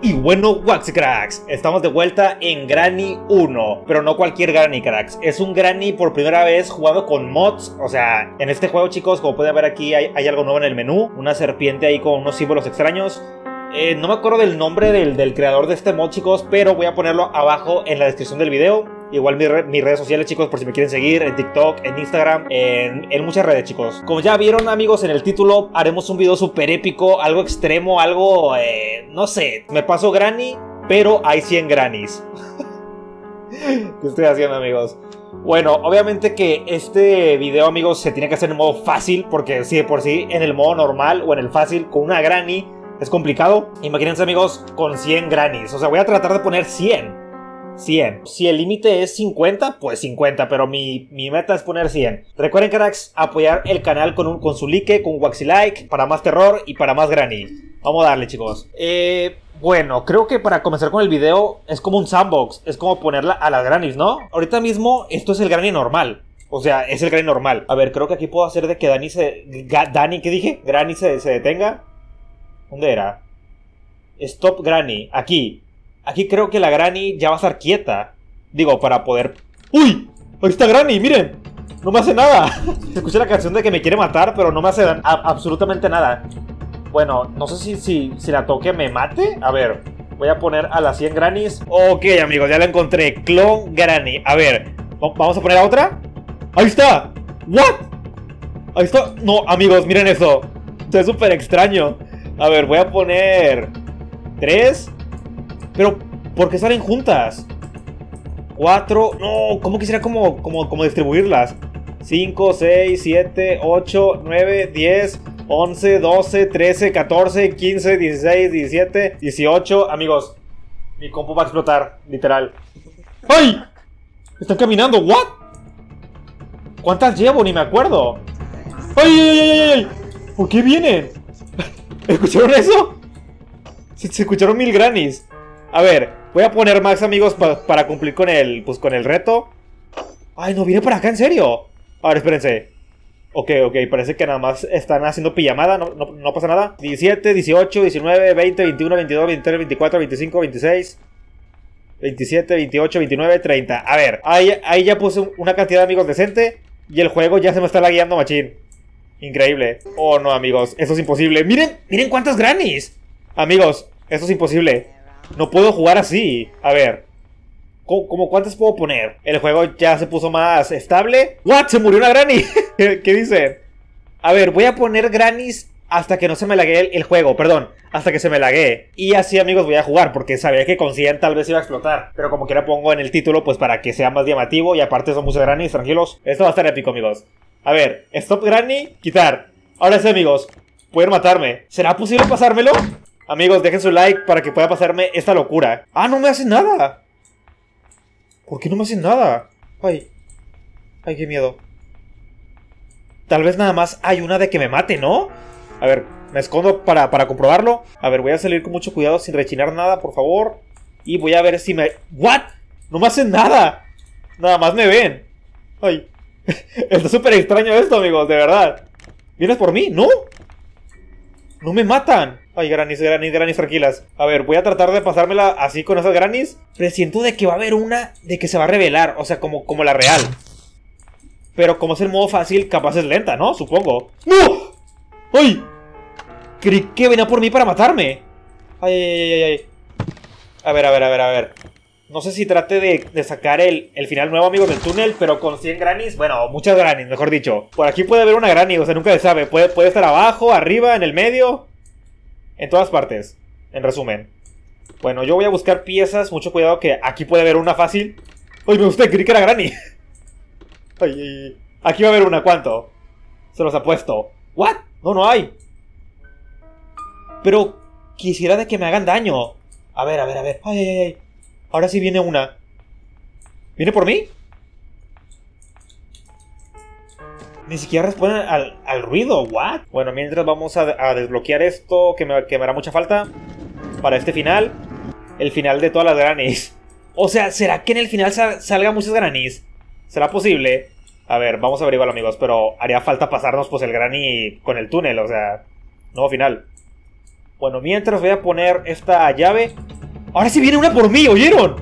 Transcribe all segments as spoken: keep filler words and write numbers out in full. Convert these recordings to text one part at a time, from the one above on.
Y bueno, Waxy Cracks, estamos de vuelta en Granny uno, pero no cualquier Granny, cracks. Es un Granny por primera vez jugado con mods. O sea, en este juego, chicos, como pueden ver aquí, hay, hay algo nuevo en el menú. Una serpiente ahí con unos símbolos extraños. eh, No me acuerdo del nombre del, del creador de este mod, chicos, pero voy a ponerlo abajo en la descripción del video. Igual mi re mis redes sociales, chicos, por si me quieren seguir, en TikTok, en Instagram, en, en muchas redes, chicos. Como ya vieron, amigos, en el título haremos un video súper épico, algo extremo, algo, eh, no sé. Me paso Granny, pero hay cien Grannies. ¿Qué estoy haciendo, amigos? Bueno, obviamente que este video, amigos, se tiene que hacer en modo fácil, porque si de por sí en el modo normal o en el fácil con una Granny es complicado. Imagínense, amigos, con cien Grannies. O sea, voy a tratar de poner cien. cien. Si el límite es cincuenta, pues cincuenta, pero mi, mi meta es poner cien. Recuerden, cracks, apoyar el canal con, un, con su like, con un Waxy like, para más terror y para más Granny. Vamos a darle, chicos. Eh, bueno, creo que para comenzar con el video es como un sandbox, es como ponerla a las Grannies, ¿no? Ahorita mismo esto es el Granny normal. O sea, es el Granny normal. A ver, creo que aquí puedo hacer de que Dani se... Dani, ¿qué dije? Granny se, se detenga. ¿Dónde era? Stop Granny, aquí. Aquí creo que la Granny ya va a estar quieta. Digo, para poder... ¡Uy! ¡Ahí está Granny! ¡Miren! No me hace nada. Escuché la canción de que me quiere matar, pero no me hace a absolutamente nada. Bueno, no sé si, si, si la toque me mate. A ver, voy a poner a las cien Grannies. Ok, amigos, ya la encontré. Clone Granny. A ver, ¿vamos a poner a otra? ¡Ahí está! ¿What? Ahí está. No, amigos, miren eso. Esto es súper extraño. A ver, voy a poner... ¿Tres? Pero, ¿por qué salen juntas? Cuatro... No, ¿cómo quisiera como, como, como distribuirlas? Cinco, seis, siete, ocho, nueve, diez, once, doce, trece, catorce, quince, dieciséis, diecisiete, dieciocho... Amigos, mi compu va a explotar, literal. ¡Ay! Están caminando, ¿what? ¿Cuántas llevo? Ni me acuerdo. ¡Ay, ay, ay, ay, ay! ¿Por qué vienen? ¿Escucharon eso? Se, se escucharon mil Grannies. A ver, voy a poner más, amigos, pa para cumplir con el, pues, con el reto. Ay, no, viene para acá, ¿en serio? A ver, espérense. Ok, ok, parece que nada más están haciendo pijamada, no, no, no pasa nada. diecisiete, dieciocho, diecinueve, veinte, veintiuno, veintidós, veintitrés, veinticuatro, veinticinco, veintiséis, veintisiete, veintiocho, veintinueve, treinta. A ver, ahí, ahí ya puse una cantidad de amigos decente. Y el juego ya se me está lagueando, machín. Increíble. Oh, no, amigos, eso es imposible. Miren, miren cuántas Grannies. Amigos, eso es imposible. No puedo jugar así. A ver, ¿cómo, cómo cuántas puedo poner? El juego ya se puso más estable. ¿What? Se murió una Granny. ¿Qué, qué dicen? A ver, voy a poner Grannies hasta que no se me laguee el, el juego. Perdón, hasta que se me laguee. Y así, amigos, voy a jugar, porque sabía que con cien tal vez iba a explotar. Pero como quiera pongo en el título, pues para que sea más llamativo. Y aparte son muchas Grannies, tranquilos. Esto va a estar épico, amigos. A ver, stop Granny, quitar. Ahora sí, amigos, pueden matarme. ¿Será posible pasármelo? Amigos, dejen su like para que pueda pasarme esta locura. ¡Ah, no me hacen nada! ¿Por qué no me hacen nada? Ay, ay, qué miedo. Tal vez nada más hay una de que me mate, ¿no? A ver, me escondo para, para comprobarlo. A ver, voy a salir con mucho cuidado sin rechinar nada, por favor. Y voy a ver si me... ¿What? No me hacen nada. Nada más me ven. Ay, está súper extraño esto, amigos, de verdad. ¿Vienes por mí? ¿No? No me matan. Ay, Grannies, Grannies, Grannies, tranquilas. A ver, voy a tratar de pasármela así con esas Grannies. Presiento de que va a haber una de que se va a revelar. O sea, como, como la real. Pero como es el modo fácil, capaz es lenta, ¿no? Supongo. ¡No! ¡Ay! Creí que venía por mí para matarme. Ay, ay, ay, ay. A ver, a ver, a ver, a ver. No sé si trate de, de sacar el, el final nuevo, amigos, del túnel. Pero con cien Grannies, bueno, muchas Grannies, mejor dicho. Por aquí puede haber una Granny, o sea, nunca se sabe. Puede, puede estar abajo, arriba, en el medio. En todas partes, en resumen. Bueno, yo voy a buscar piezas. Mucho cuidado que aquí puede haber una fácil. Ay, me gusté, creí que era Granny. Ay, ay, ay. Aquí va a haber una, ¿cuánto? Se los apuesto. ¿What? No, no hay. Pero quisiera de que me hagan daño. A ver, a ver, a ver. Ay, ay, ay. Ahora sí viene una. ¿Viene por mí? Ni siquiera responden al, al ruido, ¿what? Bueno, mientras vamos a, a desbloquear esto que me, que me hará mucha falta para este final. El final de todas las Grannies. O sea, ¿será que en el final sal, salga muchas Grannies? ¿Será posible? A ver, vamos a averiguarlo, amigos. Pero haría falta pasarnos pues el Granny con el túnel, o sea, nuevo final. Bueno, mientras voy a poner esta llave. Ahora sí viene una por mí, ¿oyeron?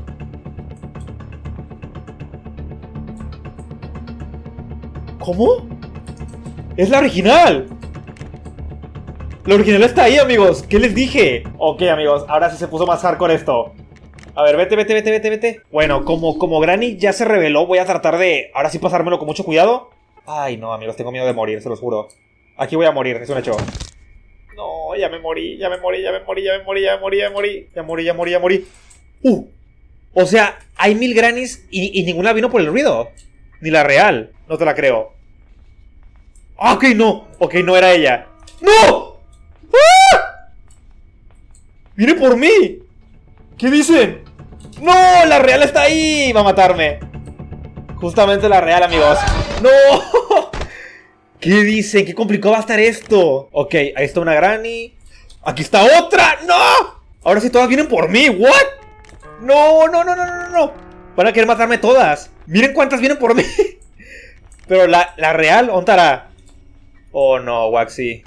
¿Cómo? Es la original. La original está ahí, amigos. ¿Qué les dije? Ok, amigos, ahora sí se puso más hardcore esto. A ver, vete, vete, vete, vete, vete. Bueno, como, como Granny ya se reveló, voy a tratar de ahora sí pasármelo con mucho cuidado. Ay, no, amigos, tengo miedo de morir, se los juro. Aquí voy a morir, es un hecho. No, ya me morí, ya me morí, ya me morí, ya me morí, ya me morí, ya me morí. Ya morí, ya morí, ya morí. Uh, o sea, hay mil Grannies y, y ninguna vino por el ruido. Ni la real, no te la creo. Ok, no, ok, no era ella. ¡No! ¡Ah! ¡Viene por mí! ¿Qué dicen? ¡No! ¡La real está ahí! Va a matarme. Justamente la real, amigos. ¡No! ¿Qué dicen? ¿Qué complicado va a estar esto? Ok, ahí está una Granny. ¡Aquí está otra! ¡No! Ahora sí todas vienen por mí. ¿What? No, no, no, no, no, no. Van a querer matarme todas. Miren cuántas vienen por mí. Pero la, la real, ¿dónde estará? Oh no, Waxy.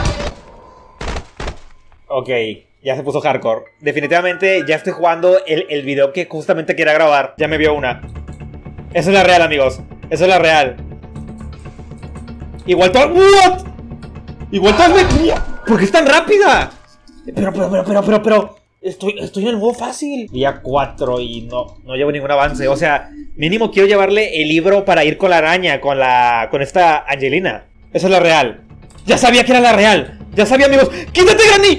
Ok, ya se puso hardcore. Definitivamente ya estoy jugando el, el video que justamente quería grabar. Ya me vio una. Esa es la real, amigos. Esa es la real. Igual todas... ¿What? Igual todas me... ¿Por qué es tan rápida? Pero, pero, pero, pero, pero, pero... Estoy, estoy en el modo fácil. Día cuatro y no, no llevo ningún avance. O sea, mínimo quiero llevarle el libro para ir con la araña, con la... con esta Angelina. Esa es la real. Ya sabía que era la real. Ya sabía, amigos. ¡Quítate, Granny!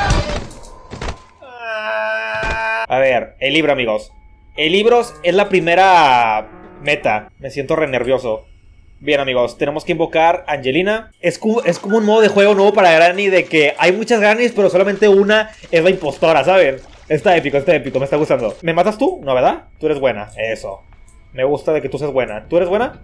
A ver, el libro, amigos. El libro es la primera meta. Me siento re nervioso. Bien, amigos, tenemos que invocar a Angelina. Es como, es como un modo de juego nuevo para Granny, de que hay muchas Grannys, pero solamente una es la impostora, ¿saben? Está épico, está épico, me está gustando. ¿Me matas tú? ¿No, verdad? Tú eres buena, eso. Me gusta de que tú seas buena. ¿Tú eres buena?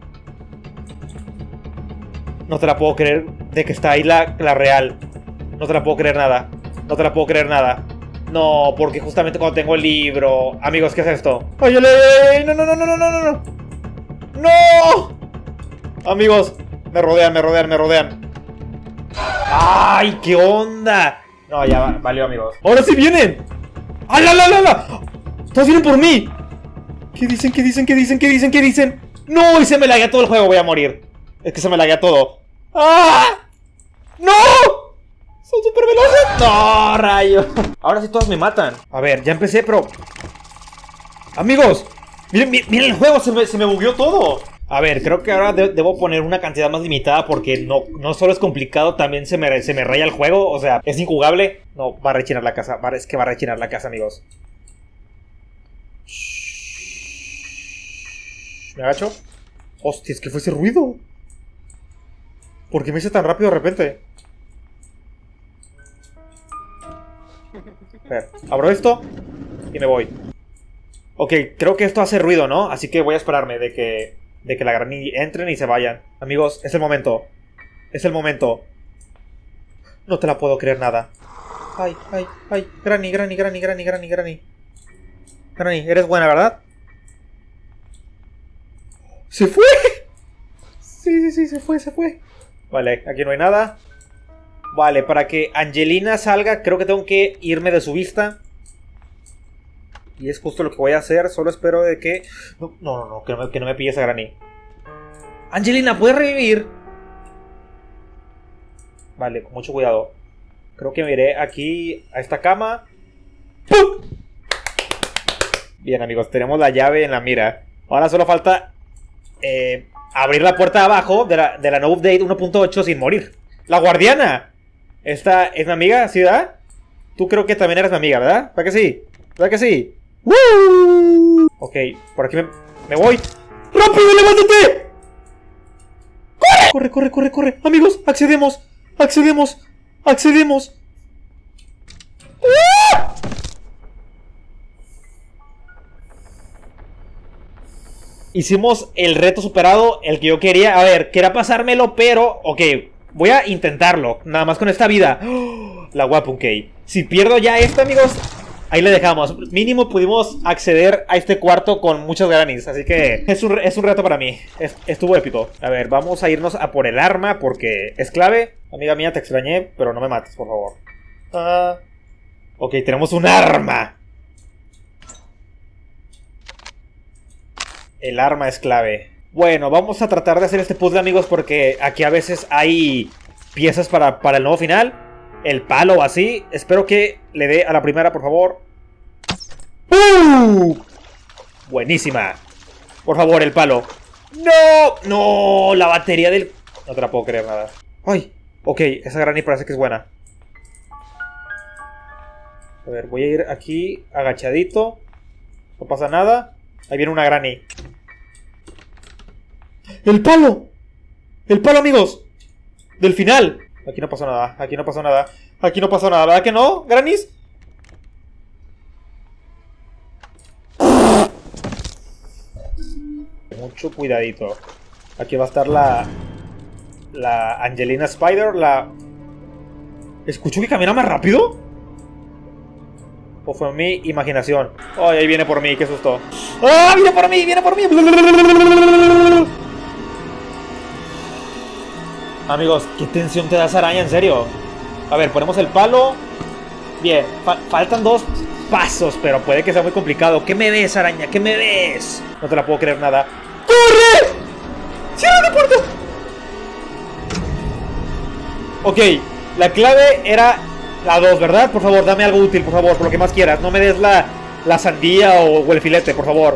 No te la puedo creer de que está ahí la, la real. No te la puedo creer nada. No te la puedo creer nada. No, porque justamente cuando tengo el libro... Amigos, ¿qué es esto? ¡Ay, ay, ay! ¡No, no, no, no, no, no, no! ¡No! Amigos, me rodean, me rodean, me rodean. ¡Ay, qué onda! No, ya valió, amigos. ¡Ahora sí vienen! ¡Ay, la, la, la, la! ¡Todos vienen por mí! ¿Qué dicen, qué dicen, qué dicen, qué dicen, qué dicen? ¡No! Y se me laguea todo el juego, voy a morir. Es que se me laguea todo. ¡Ah! ¡No! ¡Son súper veloces! ¡No, rayo! Ahora sí todas me matan. A ver, ya empecé, pero... Amigos, miren, miren el juego, se me, se me bugueó todo. A ver, creo que ahora de debo poner una cantidad más limitada porque no, no solo es complicado, también se me, se me raya el juego. O sea, es injugable. No, va a rechinar la casa. Va, es que va a rechinar la casa, amigos. Shh. ¿Me agacho? Hostia, es que fue ese ruido. ¿Por qué me hice tan rápido de repente? A ver, abro esto y me voy. Ok, creo que esto hace ruido, ¿no? Así que voy a esperarme de que, de que la Granny entren y se vayan. Amigos, es el momento. Es el momento. No te la puedo creer nada. Ay, ay, ay. Granny, Granny, Granny, Granny, Granny, Granny. Granny, eres buena, ¿verdad? ¡Se fue! Sí, sí, sí, se fue, se fue. Vale, aquí no hay nada. Vale, para que Angelina salga, creo que tengo que irme de su vista. Y es justo lo que voy a hacer. Solo espero de que... No, no, no, no que, no me, que no me pilles a Granny. Angelina, ¿puedes revivir? Vale, con mucho cuidado. Creo que me iré aquí a esta cama. ¡Pum! Bien, amigos, tenemos la llave en la mira. Ahora solo falta eh, abrir la puerta de abajo de la, de la no update uno punto ocho sin morir. ¡La guardiana! ¿Esta es mi amiga? ¿Sí, verdad? Tú creo que también eres mi amiga, ¿verdad? ¿Verdad que sí? ¿Verdad que sí? ¡Woo! Ok, por aquí me, me voy. ¡Rápido, levántate! ¡Corre! Corre, corre, corre, corre. Amigos, accedemos. Accedemos. Accedemos. ¡Ah! Hicimos el reto superado, el que yo quería. A ver, quería pasármelo, pero... Ok, voy a intentarlo. Nada más con esta vida. ¡Oh! La Weapon Key. Si pierdo ya esto, amigos... Ahí le dejamos. Mínimo pudimos acceder a este cuarto con muchas Grannys. Así que es un, es un reto para mí. Es, estuvo épico. A ver, vamos a irnos a por el arma porque es clave. Amiga mía, te extrañé, pero no me mates, por favor. Ah. Ok, tenemos un arma. El arma es clave. Bueno, vamos a tratar de hacer este puzzle, amigos, porque aquí a veces hay piezas para, para el nuevo final. El palo o así. Espero que le dé a la primera, por favor. ¡Uh! Buenísima. Por favor, el palo. ¡No! ¡No! La batería del... No te la puedo creer nada. ¡Ay! Ok, esa granny parece que es buena. A ver, voy a ir aquí agachadito. No pasa nada. Ahí viene una granny. ¡El palo! ¡El palo, amigos! Del final. Aquí no pasó nada, aquí no pasó nada. Aquí no pasó nada, ¿verdad que no, grannies? Mucho cuidadito. Aquí va a estar la... La Angelina Spider, la... ¿Escucho que camina más rápido? ¿O fue mi imaginación? ¡Ay, ahí viene por mí! ¡Qué susto! ¡Ah! ¡Viene por mí! ¡Viene por mí! Amigos, qué tensión te da esa araña, en serio. A ver, ponemos el palo. Bien, fa faltan dos pasos, pero puede que sea muy complicado. ¿Qué me ves, araña? ¿Qué me ves? No te la puedo creer nada. ¡Corre! ¡Cierra la puerta! Ok, la clave era la dos, ¿verdad? Por favor, dame algo útil, por favor, por lo que más quieras. No me des la, la sandía o, o el filete, por favor.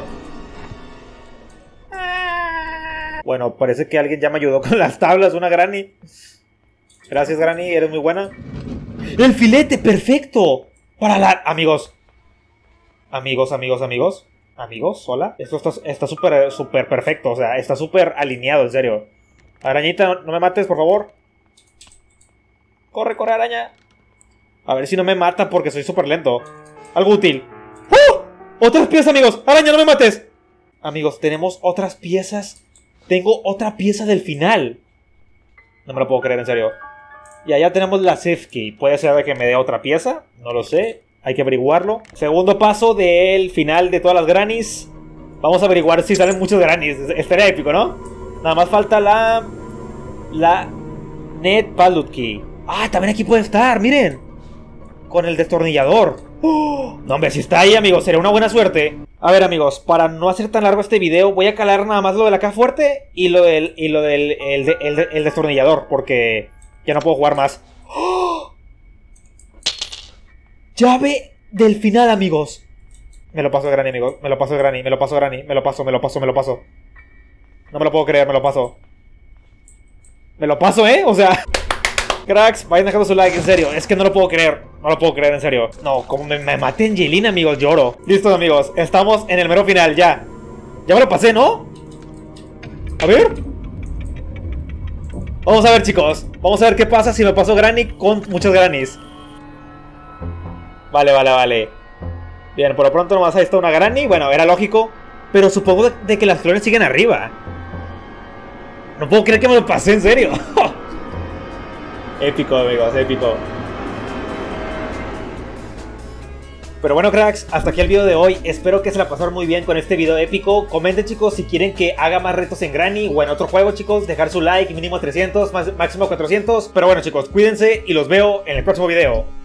Bueno, parece que alguien ya me ayudó con las tablas, una granny. Gracias, granny, eres muy buena. ¡El filete! ¡Perfecto! Para la... Amigos. Amigos, amigos, amigos. Amigos, hola. Esto está súper, súper perfecto, o sea, está súper alineado, en serio. Arañita, no me mates, por favor. Corre, corre, araña. A ver si no me mata porque soy súper lento. Algo útil. ¡Oh! ¡Otras piezas, amigos! ¡Araña, no me mates! Amigos, tenemos otras piezas. Tengo otra pieza del final. No me lo puedo creer, en serio. Y allá tenemos la safe key. Puede ser de que me dé otra pieza. No lo sé. Hay que averiguarlo. Segundo paso del final de todas las grannies. Vamos a averiguar si salen muchos grannies. Estaría épico, ¿no? Nada más falta la... La... Net Pallet Key. Ah, también aquí puede estar, miren. Con el destornillador. ¡Oh! No, hombre, si está ahí, amigos, sería una buena suerte. A ver, amigos, para no hacer tan largo este video, voy a calar nada más lo de la caja fuerte y lo del, y lo del el, el, el destornillador, porque ya no puedo jugar más. ¡Oh! Llave del final, amigos. Me lo paso Granny, amigos. Me lo paso Granny, me lo paso Granny. Me lo paso, me lo paso, me lo paso. No me lo puedo creer, me lo paso. Me lo paso, ¿eh? O sea... Cracks, vayan dejando su like, en serio. Es que no lo puedo creer. No lo puedo creer, en serio. No, como me, me maté Angelina, amigos, lloro. Listo, amigos. Estamos en el mero final, ya. Ya me lo pasé, ¿no? A ver. Vamos a ver, chicos. Vamos a ver qué pasa si me paso Granny con muchas Grannies. Vale, vale, vale. Bien, por lo pronto nomás ahí está una Granny. Bueno, era lógico. Pero supongo de, de que las clones siguen arriba. No puedo creer que me lo pasé, en serio. Épico, amigos, épico. Pero bueno, cracks, hasta aquí el video de hoy. Espero que se la pasaron muy bien con este video épico. Comenten, chicos, si quieren que haga más retos en Granny o en otro juego, chicos. Dejar su like, mínimo trescientos, máximo cuatrocientos. Pero bueno, chicos, cuídense y los veo en el próximo video.